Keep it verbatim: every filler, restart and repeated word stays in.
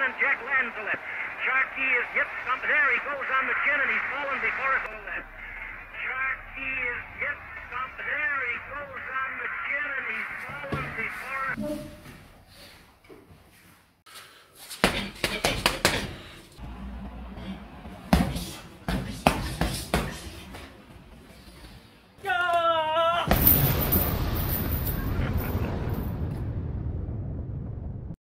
and Jack lands the left. Sharkey is hit. Some, there he goes on the chin, and he's fallen before us.